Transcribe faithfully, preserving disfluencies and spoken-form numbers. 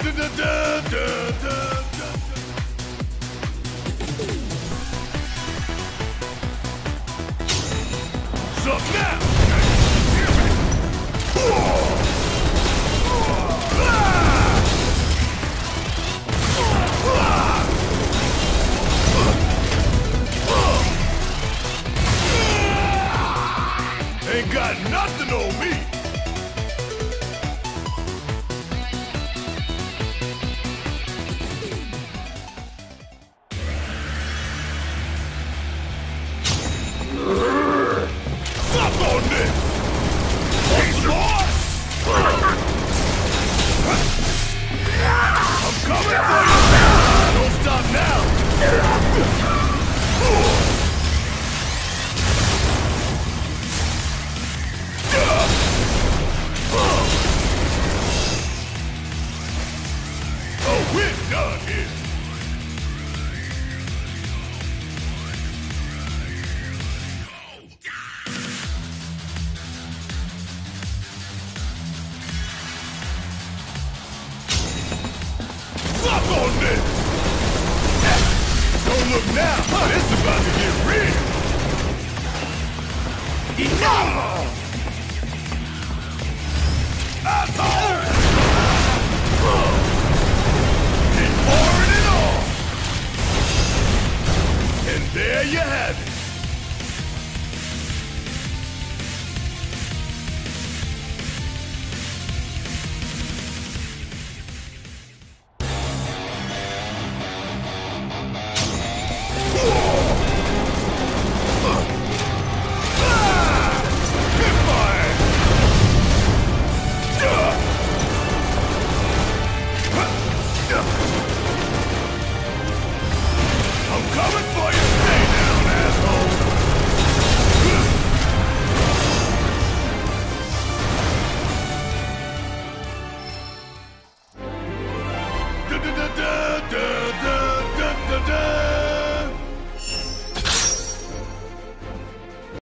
Up now! Ain't got nothing on me! Stop on this! I'm coming for you! Don't stop now! Oh, we're done here! Stop on this! Don't look now! This is about to get real! Enough! Asshole! Keep pouring it on! And there you have it! I'm coming for you!